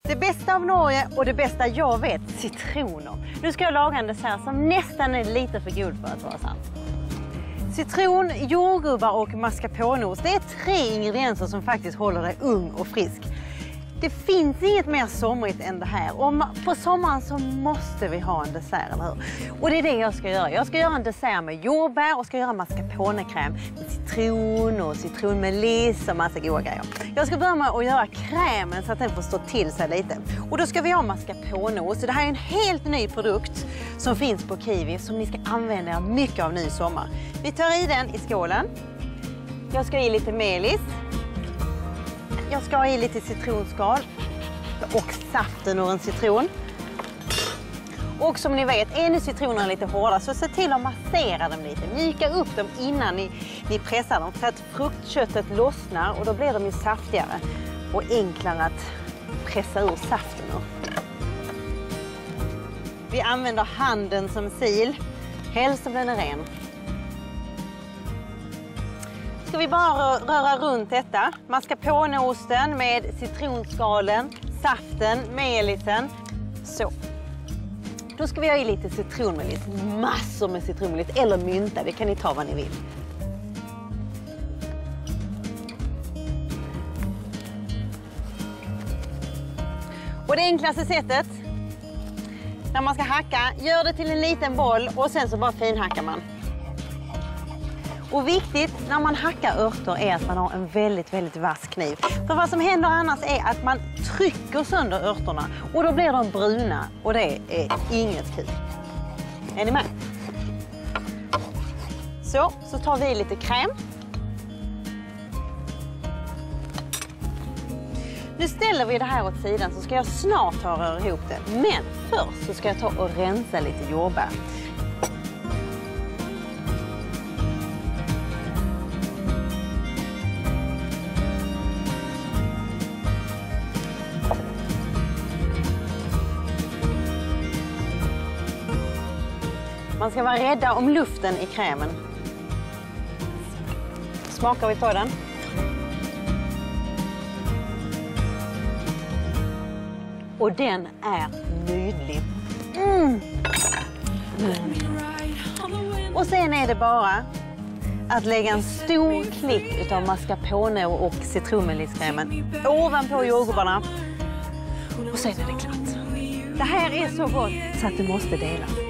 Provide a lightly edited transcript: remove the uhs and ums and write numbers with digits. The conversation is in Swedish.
Det bästa av Norge och det bästa jag vet, citroner. Nu ska jag laga en dessert som nästan är lite för god för att vara sant. Citron, jordgubbar och mascarponeost, det är 3 ingredienser som faktiskt håller dig ung och frisk. Det finns inget mer somrigt än det här. Och på sommaren så måste vi ha en dessert, eller hur? Och det är det jag ska göra. Jag ska göra en dessert med jordbär och ska göra mascarponekräm med citron och citronmeliss och massa goda grejer. Jag ska börja med att göra krämen så att den får stå till sig lite. Och då ska vi ha mascarponeost. Så det här är en helt ny produkt som finns på Kiwi som ni ska använda mycket av nu i sommar. Vi tar i den i skålen. Jag ska i lite melis. Jag ska ha i lite citronskal och saften ur en citron. Och som ni vet, är nu citronerna lite hårda så se till att massera dem lite. Mjuka upp dem innan ni pressar dem så att fruktköttet lossnar och då blir de ju saftigare och enklare att pressa ur saften ur. Vi använder handen som sil, helst om den är ren. Ska vi bara röra runt detta. Mascarponeosten med citronskalen, saften, melisen. Så. Då ska vi ha i lite citronmeliss. Massor med citronmeliss eller mynta. Det kan ni ta vad ni vill. Och det enklaste sättet när man ska hacka, gör det till en liten boll och sen så bara finhackar man. Och viktigt när man hackar örter är att man har en väldigt vass kniv. För vad som händer annars är att man trycker sönder örterna och då blir de bruna och det är inget kul. Är ni med? Så tar vi lite kräm. Nu ställer vi det här åt sidan så ska jag snart röra ihop det. Men först så ska jag ta och rensa lite jordbär. Man ska vara rädda om luften i krämen. Smakar vi på den? Och den är nydlig. Och sen är det bara att lägga en stor klick av mascarpone och citronmelisskrämen ovanpå jordgubbarna. Och sen är det klart. Det här är så gott så att det måste delas.